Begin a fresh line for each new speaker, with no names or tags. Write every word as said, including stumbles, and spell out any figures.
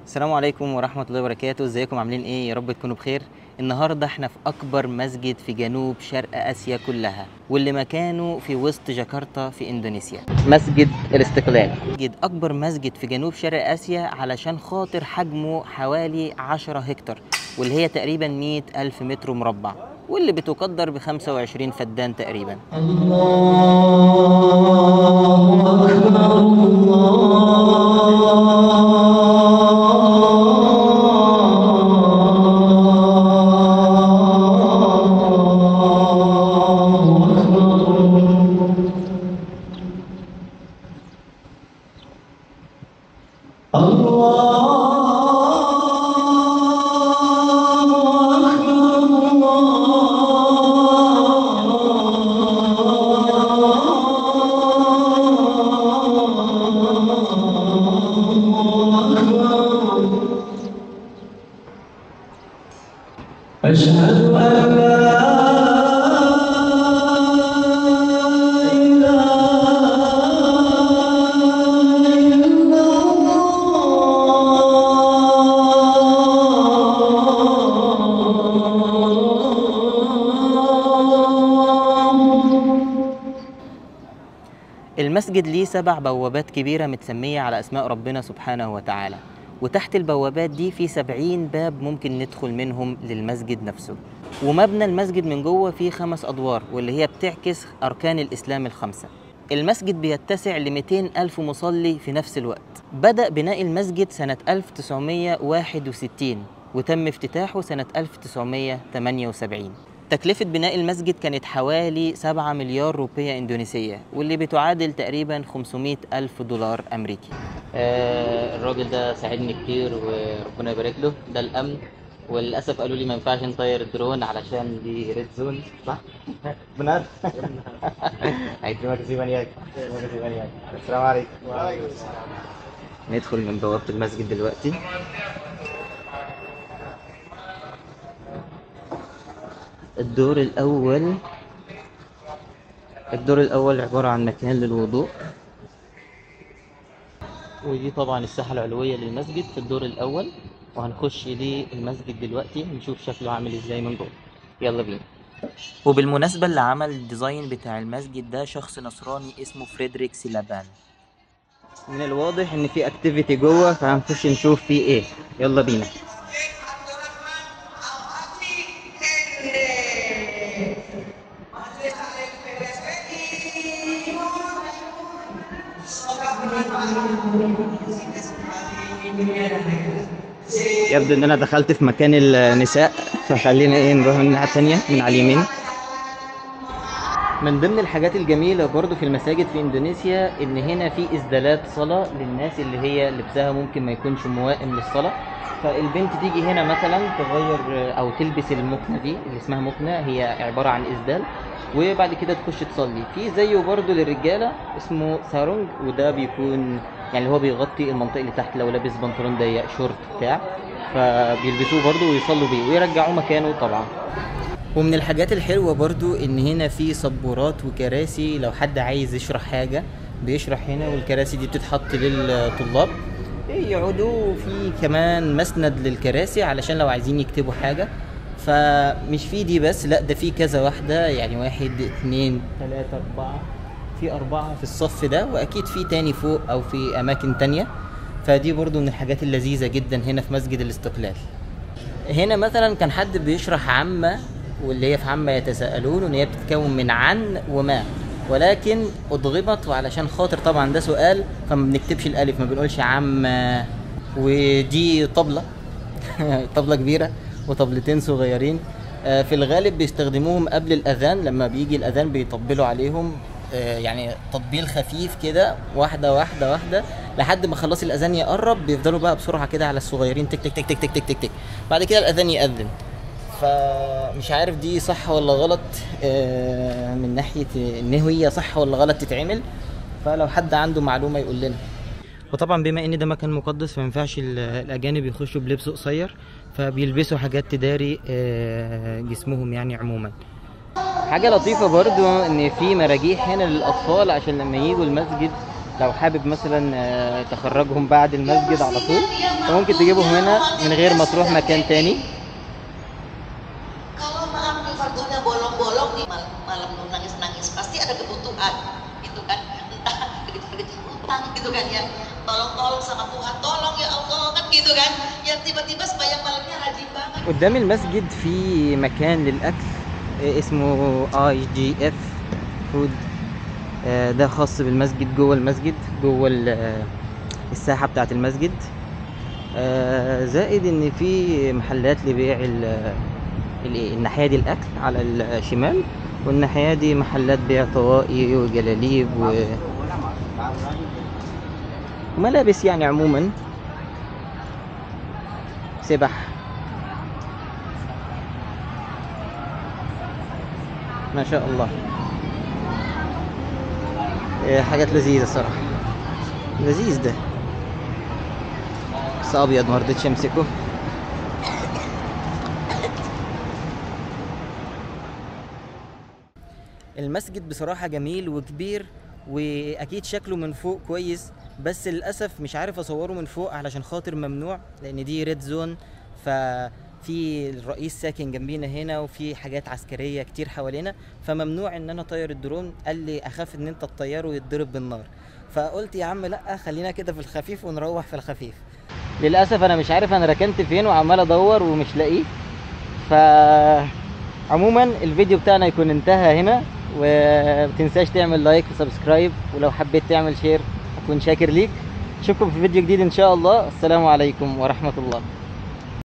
السلام عليكم ورحمة الله وبركاته. ازيكم عاملين ايه؟ يا رب تكونوا بخير. النهاردة احنا في اكبر مسجد في جنوب شرق اسيا كلها، واللي مكانه في وسط جاكرتا في اندونيسيا، مسجد الاستقلال. مسجد اكبر مسجد في جنوب شرق اسيا علشان خاطر حجمه حوالي عشرة هكتار، واللي هي تقريبا مئة الف متر مربع، واللي بتقدر ب خمسة وعشرين فدان تقريبا. الله أكبر أشهد أن لا إله إلا الله. المسجد ليه سبع بوابات كبيرة متسمية على أسماء ربنا سبحانه وتعالى، وتحت البوابات دي في سبعين باب ممكن ندخل منهم للمسجد نفسه. ومبنى المسجد من جوه فيه خمس أدوار، واللي هي بتعكس أركان الإسلام الخمسة. المسجد بيتسع ل مئتين ألف مصلي في نفس الوقت. بدأ بناء المسجد سنة ألف وتسعمئة وواحد وستين، وتم افتتاحه سنة ألف وتسعمئة وثمانية وسبعين. تكلفة بناء المسجد كانت حوالي سبعة مليار روبية إندونيسية، واللي بتعادل تقريبا خمسمئة ألف دولار أمريكي. آه الراجل ده ساعدني كتير وربنا يبارك له. ده الأمن، وللأسف قالوا لي ما ينفعش نطير الدرون علشان دي ريد زون، صح؟ بنات؟ هيكرمك سيبان ياك. السلام عليكم. وعليكم السلام. ندخل من بوابة المسجد دلوقتي. الدور الأول الدور الأول عبارة عن مكان للوضوء، ودي طبعا الساحة العلوية للمسجد في الدور الأول، وهنخش للمسجد دلوقتي نشوف شكله عامل ازاي من جوه. يلا بينا. وبالمناسبة اللي عمل الديزاين بتاع المسجد ده شخص نصراني اسمه فريدريك سيلابان. من الواضح ان في اكتيفيتي جوه، فهنخش نشوف فيه ايه. يلا بينا. يبدو ان انا دخلت في مكان النساء، فخلينا ايه نروح من الناحيه الثانيه من على اليمين. من ضمن الحاجات الجميله برضو في المساجد في اندونيسيا ان هنا في اسدالات صلاه للناس اللي هي لبسها ممكن ما يكونش موائم للصلاه. فالبنت تيجي هنا مثلا تغير او تلبس المكنه دي اللي اسمها مكنه، هي عباره عن اسدال، وبعد كده تخش تصلي. في زيه برضو للرجاله اسمه سارونج، وده بيكون يعني هو بيغطي المنطقه اللي تحت لو لابس بنطلون ضيق شورت بتاع، فبيلبسوه برضو ويصلوا بيه ويرجعوه مكانه طبعا. ومن الحاجات الحلوه برضو ان هنا في سبورات وكراسي، لو حد عايز يشرح حاجه بيشرح هنا، والكراسي دي بتتحط للطلاب يقعدوا. في كمان مسند للكراسي علشان لو عايزين يكتبوا حاجه. فمش في دي بس، لا ده في كذا واحده، يعني واحد اتنين تلاته اربعه، في اربعه في الصف ده، واكيد في تاني فوق او في اماكن تانيه. فدي برضو من الحاجات اللذيذه جدا هنا في مسجد الاستقلال. هنا مثلا كان حد بيشرح عامه، واللي هي في عامه يتساءلون، وان هي بتتكون من عن وما، ولكن اضغمت وعلشان خاطر طبعا ده سؤال فما بنكتبش الالف، ما بنقولش عامه. ودي طبله طبله كبيره وطبلتين صغيرين. في الغالب بيستخدموهم قبل الاذان، لما بيجي الاذان بيطبلوا عليهم، يعني تطبيل خفيف كده، واحده واحده واحده لحد ما خلاص الاذان يقرب، بيفضلوا بقى بسرعه كده على الصغيرين تك تك تك تك تك تك تك تك، بعد كده الاذان يأذن. فمش عارف دي صح ولا غلط، من ناحيه ان هي صح ولا غلط تتعمل، فلو حد عنده معلومه يقول لنا. وطبعا بما ان ده مكان مقدس فما ينفعش الاجانب يخشوا بلبس قصير، فبيلبسوا حاجات تداري جسمهم يعني عموما. حاجه لطيفه برضو ان في مراجيح هنا للاطفال عشان لما ييجوا المسجد لو حابب مثلا آه، تخرجهم بعد المسجد على طول، فممكن تجيبهم هنا من غير ما تروح مكان تاني.
Kalau maaf nih fardunya bolong-bolong nih malam, malam lu nangis-nangis pasti ada kebutuhan gitu kan, entah kredit-kredit utang gitu kan ya, tolong-tolong sama Tuhan, tolong ya Allah kan gitu kan ya, tiba-tiba sepanjang malamnya rajin banget.
قدام المسجد في مكان للأكل آه، اسمه اي جي اف فود. آه، ده خاص بالمسجد، جوه المسجد، جوه ال- آه، الساحة بتاعة المسجد. آه، زائد ان في محلات لبيع ال- ال- الناحية دي الأكل على الشمال، والناحية دي محلات بيع طواقي وجلاليب و- وملابس يعني عموما، سبح. ما شاء الله. آه، حاجات لذيذة الصراحة، لذيذ ده، بس أبيض مرضتش أمسكه. المسجد بصراحة جميل وكبير، وأكيد شكله من فوق كويس، بس للأسف مش عارف أصوره من فوق علشان خاطر ممنوع، لأن دي ريد زون. ففي الرئيس ساكن جنبينا هنا، وفي حاجات عسكرية كتير حوالينا، فممنوع إن أنا أطير الدرون. قال لي أخاف إن أنت تطيره ويتضرب بالنار، فقلت يا عم لأ، خلينا كده في الخفيف ونروح في الخفيف. للأسف أنا مش عارف أنا ركنت فين، وعمال أدور ومش لاقيه. ف عموما الفيديو بتاعنا يكون انتهى هنا، ومتنساش تعمل لايك وسبسكرايب، ولو حبيت تعمل شير اكون شاكر ليك. اشوفكم في فيديو جديد ان شاء الله. السلام عليكم ورحمة الله.